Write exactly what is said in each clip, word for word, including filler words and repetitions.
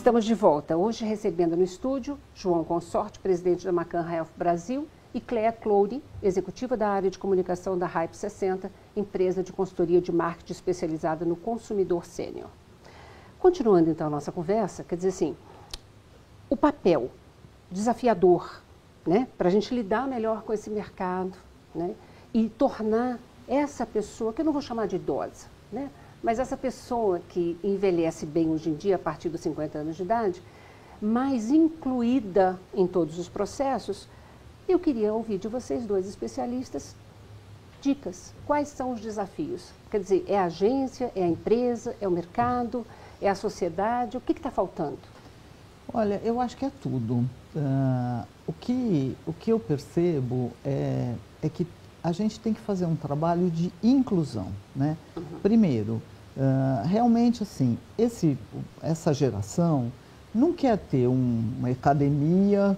Estamos de volta, hoje recebendo no estúdio João Consorte, presidente da Macan Health Brasil, e Cléa Clouri, executiva da área de comunicação da Hype sessenta, empresa de consultoria de marketing especializada no consumidor sênior. Continuando então a nossa conversa, quer dizer assim, o papel desafiador, né, para a gente lidar melhor com esse mercado, né, e tornar essa pessoa, que eu não vou chamar de idosa, né, mas essa pessoa que envelhece bem hoje em dia, a partir dos cinquenta anos de idade, mais incluída em todos os processos. Eu queria ouvir de vocês dois especialistas dicas. Quais são os desafios? Quer dizer, é a agência, é a empresa, é o mercado, é a sociedade? O que está faltando? Olha, eu acho que é tudo. Uh, o, que, o que eu percebo é, é que a gente tem que fazer um trabalho de inclusão, né? Uhum. Primeiro, uh, realmente assim, esse, essa geração não quer ter um, uma academia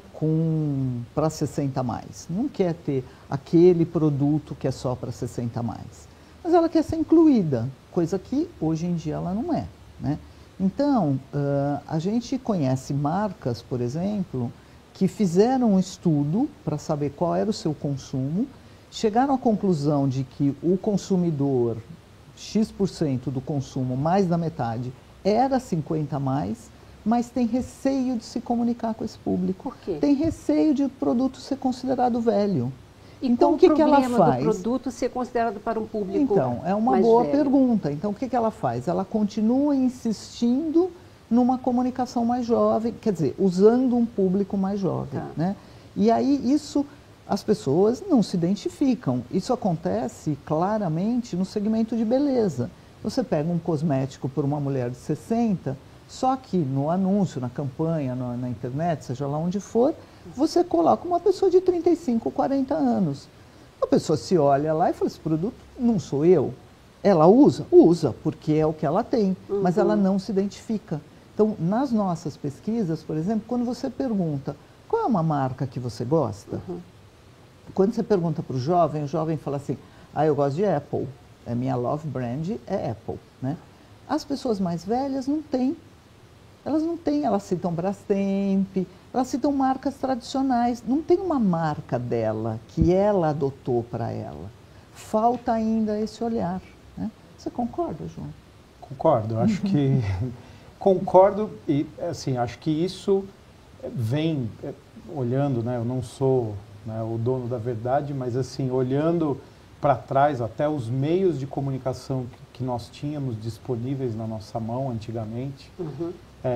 para sessenta a mais, não quer ter aquele produto que é só para sessenta a mais, mas ela quer ser incluída, coisa que hoje em dia ela não é, né? Então, uh, a gente conhece marcas, por exemplo, que fizeram um estudo para saber qual era o seu consumo, chegaram à conclusão de que o consumidor, X por cento do consumo, mais da metade, era cinquenta a mais, mas tem receio de se comunicar com esse público. Por quê? Tem receio de o produto ser considerado velho. E então, qual o que, o que ela problema faz? do produto ser considerado para um público Então, é uma mais boa velho? pergunta. Então, o que, que ela faz? Ela continua insistindo numa comunicação mais jovem, quer dizer, usando um público mais jovem, Tá. né? E aí, isso, as pessoas não se identificam. Isso acontece claramente no segmento de beleza. Você pega um cosmético por uma mulher de sessenta, só que no anúncio, na campanha, na, na internet, seja lá onde for, você coloca uma pessoa de trinta e cinco, quarenta anos. A pessoa se olha lá e fala, esse produto não sou eu. Ela usa? Usa, porque é o que ela tem, uhum. mas ela não se identifica. Então, nas nossas pesquisas, por exemplo, quando você pergunta, qual é uma marca que você gosta? Uhum. Quando você pergunta para o jovem, o jovem fala assim, ah, eu gosto de Apple, a minha love brand é Apple, né? As pessoas mais velhas não têm. Elas não têm, elas citam Brastemp, elas citam marcas tradicionais. Não tem uma marca dela que ela adotou para ela. Falta ainda esse olhar, né? Você concorda, João? Concordo, acho que concordo e assim, acho que isso vem olhando, né? Eu não sou, né, o dono da verdade, mas assim, olhando para trás até os meios de comunicação que, que nós tínhamos disponíveis na nossa mão antigamente. Uhum.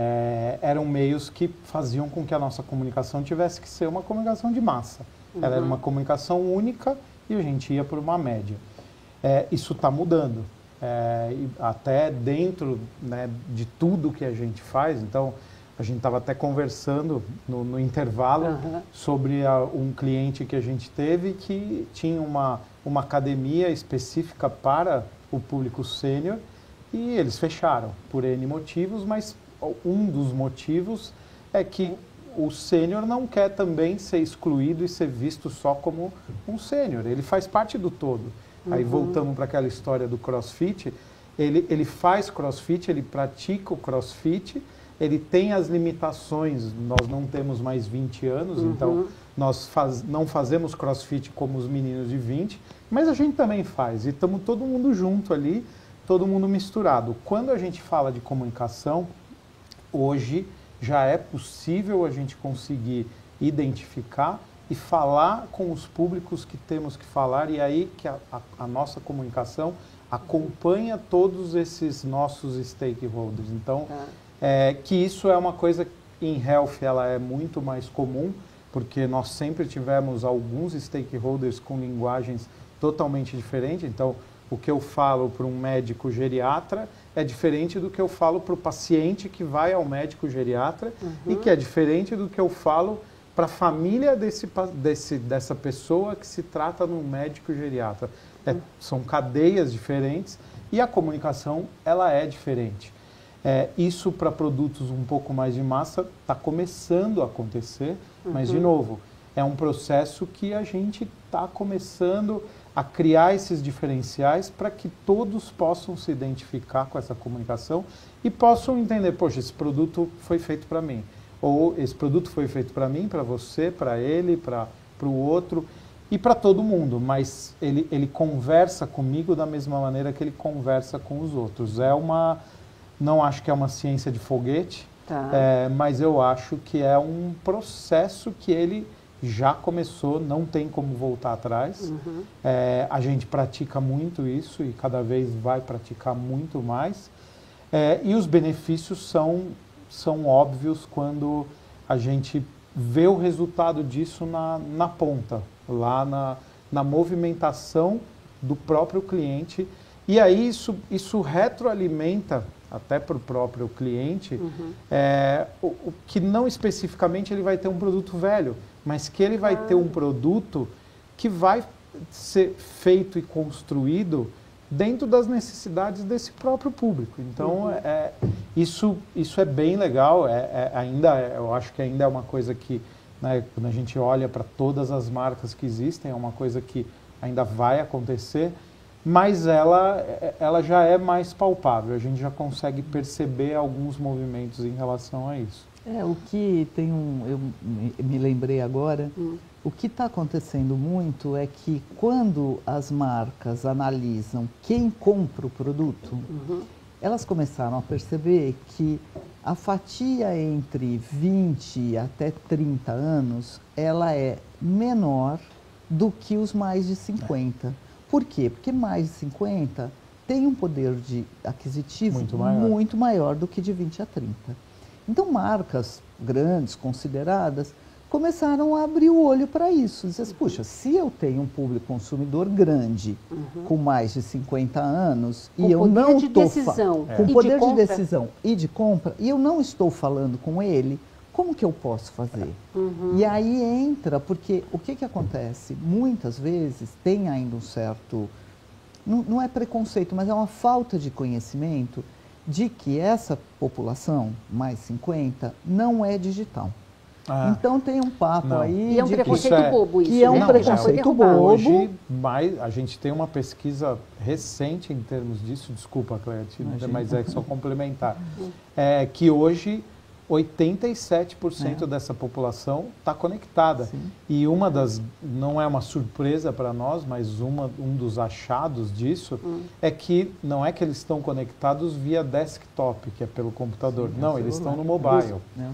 É, eram meios que faziam com que a nossa comunicação tivesse que ser uma comunicação de massa. Uhum. Ela era uma comunicação única e a gente ia por uma média. É, isso está mudando, é, até dentro, né, de tudo que a gente faz. Então, a gente estava até conversando no, no intervalo uhum. sobre a, um cliente que a gente teve que tinha uma, uma academia específica para o público sênior e eles fecharam por N motivos, mas um dos motivos é que o sênior não quer também ser excluído e ser visto só como um sênior. Ele faz parte do todo. Uhum. Aí voltamos para aquela história do crossfit. Ele, ele faz crossfit, ele pratica o crossfit, ele tem as limitações. Nós não temos mais vinte anos, uhum. então nós faz, não fazemos crossfit como os meninos de vinte, mas a gente também faz. E estamos todo mundo junto ali, todo mundo misturado. Quando a gente fala de comunicação, hoje já é possível a gente conseguir identificar e falar com os públicos que temos que falar, e aí que a, a, a nossa comunicação acompanha todos esses nossos stakeholders. Então, é, que isso é uma coisa em health ela é muito mais comum, porque nós sempre tivemos alguns stakeholders com linguagens totalmente diferentes. Então, o que eu falo para um médico geriatra é diferente do que eu falo para o paciente que vai ao médico geriatra uhum. e que é diferente do que eu falo para a família desse, desse, dessa pessoa que se trata no médico geriatra. É, uhum. São cadeias diferentes e a comunicação ela é diferente. É, isso para produtos um pouco mais de massa está começando a acontecer, uhum. mas de novo, é um processo que a gente está começando a criar esses diferenciais para que todos possam se identificar com essa comunicação e possam entender, poxa, esse produto foi feito para mim. Ou esse produto foi feito para mim, para você, para ele, para o outro e para todo mundo, mas ele, ele conversa comigo da mesma maneira que ele conversa com os outros. É uma, não acho que é uma ciência de foguete, tá. é, mas eu acho que é um processo que ele já começou, não tem como voltar atrás. Uhum. É, a gente pratica muito isso e cada vez vai praticar muito mais. É, e os benefícios são, são óbvios quando a gente vê o resultado disso na, na ponta, lá na, na movimentação do próprio cliente. E aí isso, isso retroalimenta até para o próprio cliente, uhum. é, o, o que não especificamente ele vai ter um produto velho, mas que ele vai ah. ter um produto que vai ser feito e construído dentro das necessidades desse próprio público. Então, uhum. é, isso, isso é bem legal, é, é, ainda, é, eu acho que ainda é uma coisa que, né, quando a gente olha para todas as marcas que existem, é uma coisa que ainda vai acontecer, mas ela, ela já é mais palpável, a gente já consegue perceber alguns movimentos em relação a isso. É, o que tem um, eu me lembrei agora, hum. o que está acontecendo muito é que quando as marcas analisam quem compra o produto, uhum. elas começaram a perceber que a fatia entre vinte até trinta anos, ela é menor do que os mais de cinquenta. É. Por quê? Porque mais de cinquenta tem um poder de aquisitivo muito maior, muito maior do que de vinte a trinta. Então, marcas grandes, consideradas, começaram a abrir o olho para isso. Dizem, puxa, se eu tenho um público consumidor grande, uhum. com mais de cinquenta anos, com e eu não estou... decisão. Com é. poder de, de decisão e de compra, e eu não estou falando com ele, como que eu posso fazer? Uhum. E aí entra, porque o que, que acontece? Muitas vezes tem ainda um certo... Não, não é preconceito, mas é uma falta de conhecimento de que essa população, mais cinquenta, não é digital. Ah, então tem um papo não. aí... E é um de preconceito que, bobo isso, Que é um né? preconceito bobo. Hoje, mais, a gente tem uma pesquisa recente em termos disso, desculpa, Cleatina, mas é só complementar, é, que hoje oitenta e sete por cento é. dessa população está conectada. Sim. E uma das, não é uma surpresa para nós, mas uma, um dos achados disso hum. é que não é que eles estão conectados via desktop, que é pelo computador. Sim, não, é eles estão no mobile.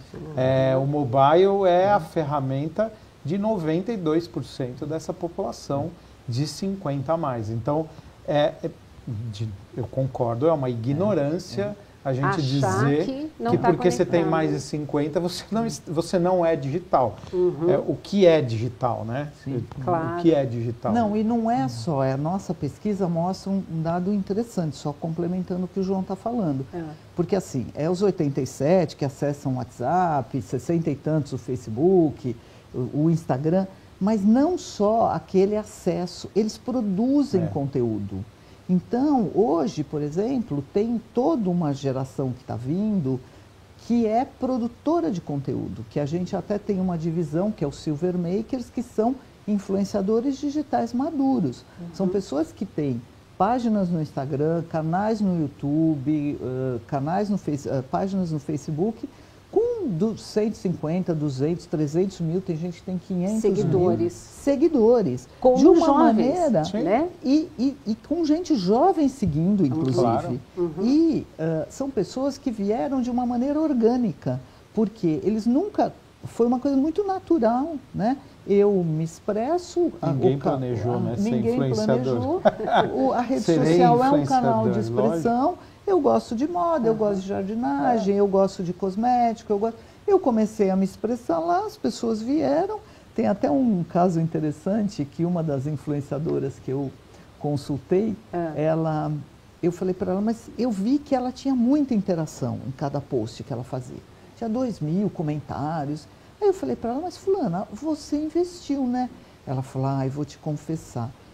É, é, o mobile é a ferramenta de noventa e dois por cento dessa população de cinquenta a mais. Então, é, é, de, eu concordo, é uma ignorância... É, é. A gente Achar dizer que, que tá porque você tem mais de cinquenta, você não, você não é digital. Uhum. É, o que é digital, né? Sim, o, claro. o que é digital. Não, e não é só, é, a nossa pesquisa mostra um dado interessante, só complementando o que o João está falando. É. Porque assim, é os oitenta e sete que acessam o WhatsApp, sessenta e tantos o Facebook, o, o Instagram, mas não só aquele acesso, eles produzem é. conteúdo. Então, hoje, por exemplo, tem toda uma geração que está vindo que é produtora de conteúdo, que a gente até tem uma divisão, que é o Silver Makers, que são influenciadores digitais maduros. Uhum. São pessoas que têm páginas no Instagram, canais no YouTube, uh, canais no face, uh, páginas no Facebook, com do cento e cinquenta, duzentos, trezentos mil, tem gente que tem quinhentos seguidores. Mil seguidores. Com de uma jovens, maneira, né? E, e, e com gente jovem seguindo, inclusive. Claro. Uhum. E uh, são pessoas que vieram de uma maneira orgânica, porque eles nunca... Foi uma coisa muito natural, né? Eu me expresso... Ninguém a, o, planejou, a, né? Ninguém planejou. O, a rede Serei social é um canal de expressão. Lógico. Eu gosto de moda, eu gosto de jardinagem, é. eu gosto de cosmético, eu gosto... Eu comecei a me expressar lá, as pessoas vieram. Tem até um caso interessante que uma das influenciadoras que eu consultei, é. ela... Eu falei para ela, mas eu vi que ela tinha muita interação em cada post que ela fazia. Tinha dois mil comentários. Aí eu falei para ela, mas fulana, você investiu, né? Ela falou, ah, eu vou te confessar.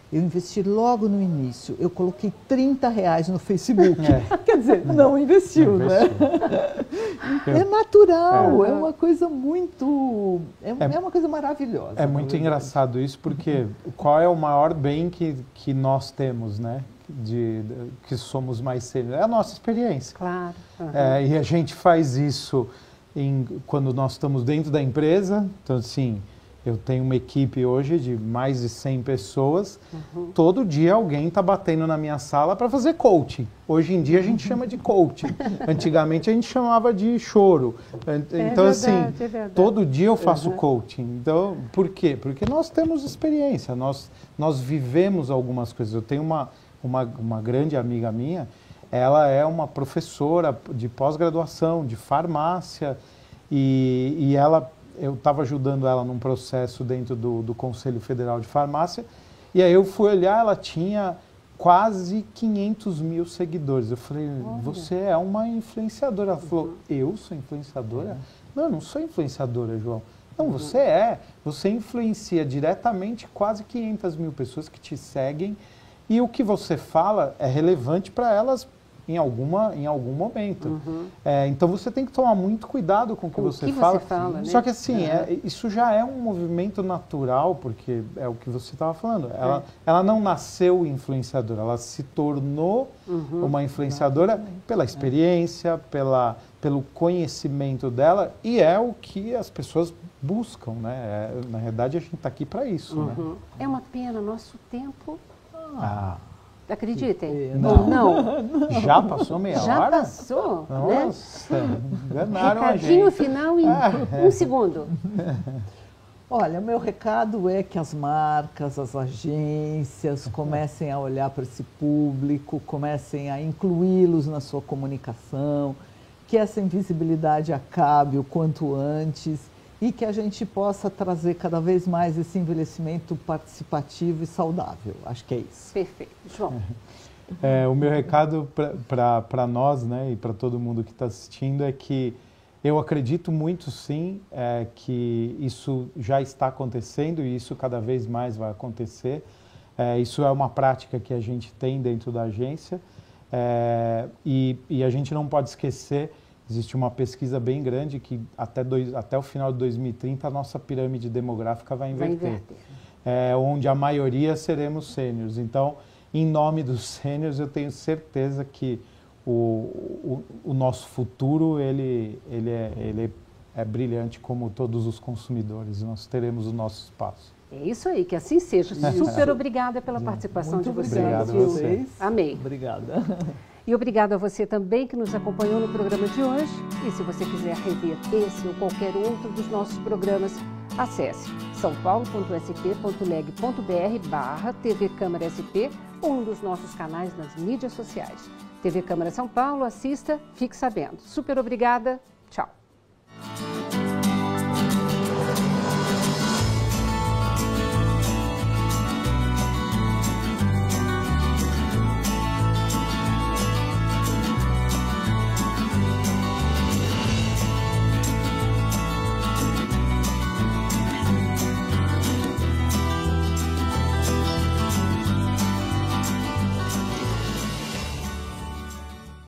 Eu investi logo no início, eu coloquei trinta reais no Facebook. É. Quer dizer, não investiu, Não né? investiu. É natural, É. é uma coisa muito... É, É- é uma coisa maravilhosa. É na muito verdade. engraçado isso, porque qual é o maior bem que, que nós temos, né? De, de- que somos mais sênior? É a nossa experiência. Claro. Uhum. É, e a gente faz isso em, quando nós estamos dentro da empresa. Então, assim, eu tenho uma equipe hoje de mais de cem pessoas. Uhum. Todo dia alguém está batendo na minha sala para fazer coaching. Hoje em dia a gente chama de coaching. Antigamente a gente chamava de choro. Então, é assim, verdade, é verdade. todo dia eu faço Uhum. coaching. Então, por quê? Porque nós temos experiência, nós, nós vivemos algumas coisas. Eu tenho uma, uma, uma grande amiga minha, ela é uma professora de pós-graduação, de farmácia, e, e ela, eu estava ajudando ela num processo dentro do, do Conselho Federal de Farmácia, e aí eu fui olhar, ela tinha quase quinhentos mil seguidores. Eu falei, Olha. você é uma influenciadora. Ela falou, eu sou influenciadora? Não, eu não sou influenciadora, João. Não, você é. Você influencia diretamente quase quinhentas mil pessoas que te seguem, e o que você fala é relevante para elas em, alguma, em algum momento. Uhum. É, então você tem que tomar muito cuidado com o que Com o você que você fala. fala, né? Só que assim, É. é, isso já é um movimento natural, porque é o que você estava falando. Ela, ela não nasceu influenciadora, ela se tornou Uhum. uma influenciadora pela experiência, pela, pelo conhecimento dela, e é o que as pessoas buscam, né? É, na verdade, a gente está aqui para isso, né? Uhum. É uma pena, nosso tempo, Ah, acreditem. pena. Ou não. já passou meia Já hora? passou, né? Nossa, enganaram a Recadinho gente. final em Ah, um segundo. Olha, meu recado é que as marcas, as agências comecem a olhar para esse público, comecem a incluí-los na sua comunicação, que essa invisibilidade acabe o quanto antes e que a gente possa trazer cada vez mais esse envelhecimento participativo e saudável. Acho que é isso. Perfeito. João. É, o meu recado para nós, né, e para todo mundo que está assistindo é que eu acredito muito, sim, é, que isso já está acontecendo e isso cada vez mais vai acontecer. É, isso é uma prática que a gente tem dentro da agência, é, e, e a gente não pode esquecer, existe uma pesquisa bem grande que até, dois, até o final de dois mil e trinta a nossa pirâmide demográfica vai Vai inverter, inverter. É, onde a maioria seremos sêniors. Então, em nome dos sêniors, eu tenho certeza que o, o, o nosso futuro ele, ele, é, ele é brilhante como todos os consumidores. Nós teremos o nosso espaço. É isso aí, que assim seja. Super obrigada pela participação Muito de vocês. obrigado a viu? você. Amei. Obrigada. E obrigado a você também que nos acompanhou no programa de hoje. E se você quiser rever esse ou qualquer outro dos nossos programas, acesse são paulo ponto s p ponto leg ponto b r barra T V Câmara S P ou um dos nossos canais nas mídias sociais. T V Câmara São Paulo, assista, fique sabendo. Super obrigada, tchau.